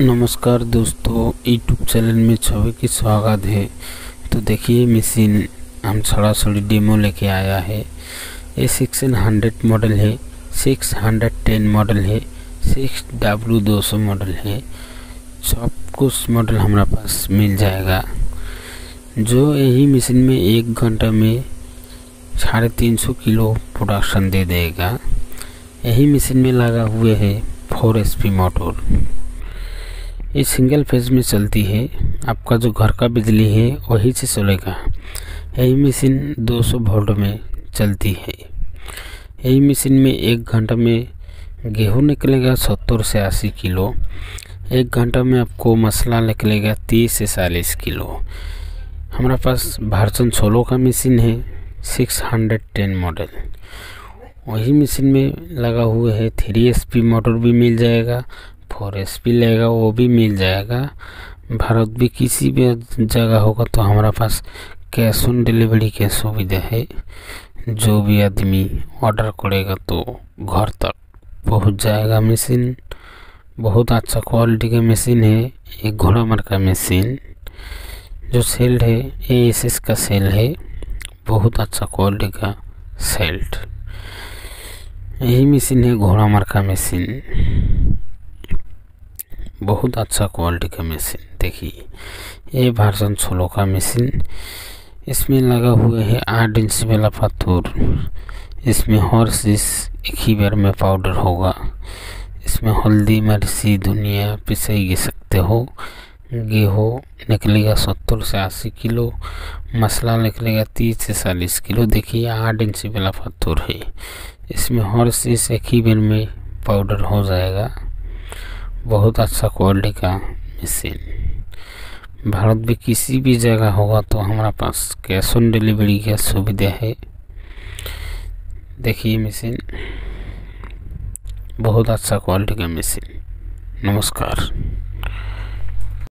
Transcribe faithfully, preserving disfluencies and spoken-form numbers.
नमस्कार दोस्तों, YouTube channel में सभी की स्वागत है। तो देखिए मशीन हम थोड़ा थोड़ी डेमो लेके आया है। ये सिक्स हंड्रेड मॉडल है, सिक्स हंड्रेड टेन मॉडल है, सिक्स डब्ल्यू दो सौ मॉडल है। सब कुछ मॉडल हमारे पास मिल जाएगा, जो यही मशीन में एक घंटा में साढ़े तीन सौ किलो प्रोडक्शन दे देगा। यही मशीन में लगा हुए है फोर एच पी मोटर। ये सिंगल फेज में चलती है। आपका जो घर का बिजली है वही से चलेगा। यही मशीन दो सौ वोल्ट में चलती है। यही मशीन में एक घंटा में गेहूँ निकलेगा सत्तर से अस्सी किलो। एक घंटा में आपको मसाला निकलेगा तीस से चालीस किलो। हमारे पास वर्जन सोलह का मशीन है, सिक्स हंड्रेड टेन मॉडल। वही मशीन में लगा हुआ है थ्री एच पी मोटर भी मिल जाएगा, फोर एच पी लेगा वो भी मिल जाएगा। भारत भी किसी भी जगह होगा तो हमारा पास कैश ऑन डिलीवरी की सुविधा है। जो भी आदमी ऑर्डर करेगा तो घर तक पहुंच जाएगा। मशीन बहुत अच्छा क्वालिटी का मशीन है। एक घोड़ा मर का मशीन जो सेल है ए एस एस का सेल है, बहुत अच्छा क्वालिटी का सेल्ट। यही मशीन है घोड़ा मर का मशीन, बहुत अच्छा क्वालिटी का मशीन। देखिए ये वर्जन सोलह का मशीन। इसमें लगा हुआ है आठ इंच वाला पत्थर। इसमें हर चीज़ एक ही बार में पाउडर होगा। इसमें हल्दी मिर्ची धनिया पिसाई सकते हो। गेहूँ निकलेगा सत्तर से अस्सी किलो, मसाला निकलेगा तीस से चालीस किलो। देखिए आठ इंच वाला पत्थर है। इसमें हर चीज़ एक ही बार में पाउडर हो जाएगा। बहुत अच्छा क्वालिटी का मशीन। भारत में किसी भी जगह होगा तो हमारे पास कैश ऑन डिलीवरी की सुविधा है। देखिए मशीन बहुत अच्छा क्वालिटी का मशीन। नमस्कार।